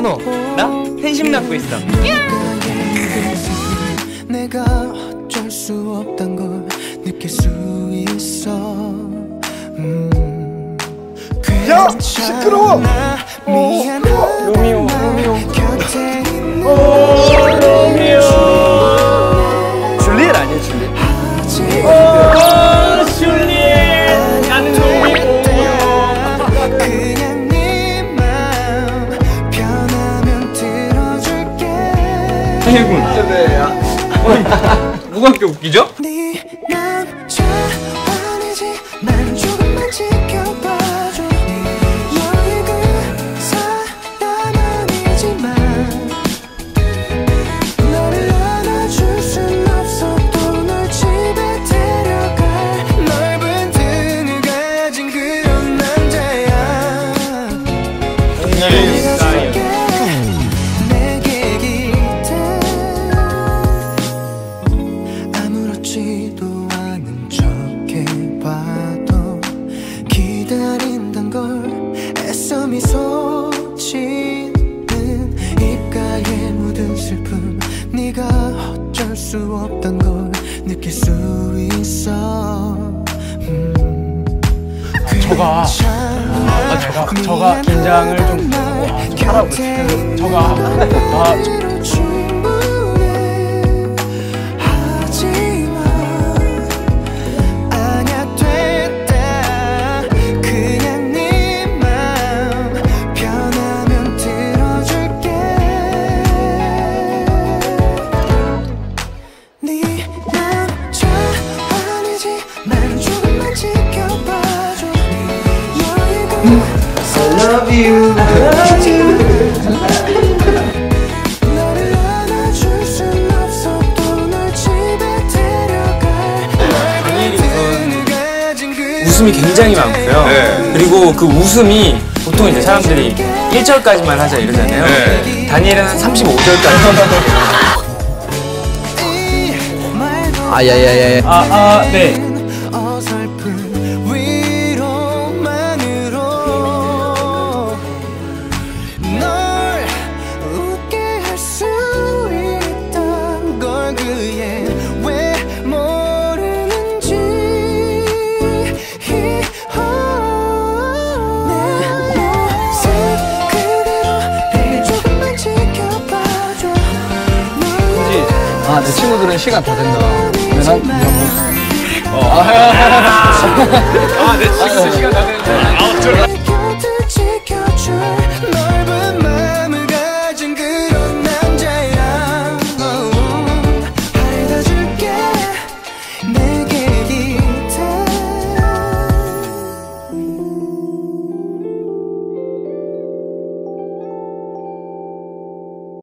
너? 나? 팬심 낳고 있어. 내가 어쩔 수 없단 걸 느낄 수 있어. 야! 시끄러워! 로미오. 로미오. 줄리엣 아니야, 줄리엣? 줄리엣! 나는 로미오. 그냥 네 맘 편하면 들어줄게. 해군. 누가 그렇게 웃기죠? 네 남자 아니지 난 조금만 지켜봐줘. 너의 그 사람 아니지만 너를 안아줄 순 없어도 널 집에 데려갈 넓은 등을 가진 그런 남자야. 내게 기대 아무렇지도 않은 척 해봐도 기다린단 걸 애써 미소 짓는 입가에 묻은 슬픔 네가 어쩔 수 없단 걸 느낄 수 있어. 저가 긴장을 좀 하라고 love you. 너를 안아줄 순 없어도 널 집에 데려갈 웃음이 굉장히 많고요. 네. 그리고 그 웃음이 보통 이제 사람들이 1절까지만 하자 이러잖아요. 네. 다니엘은 한 35절까지. 아야야야. 네. 어설픈 위로만으로 널 웃게 할 수 있단 걸 그애 왜 모르는지. 내 모습 그대로 조금만 지켜봐줘. 내 친구들은 시간 다 된다. 내 친구 시간 다 되는데.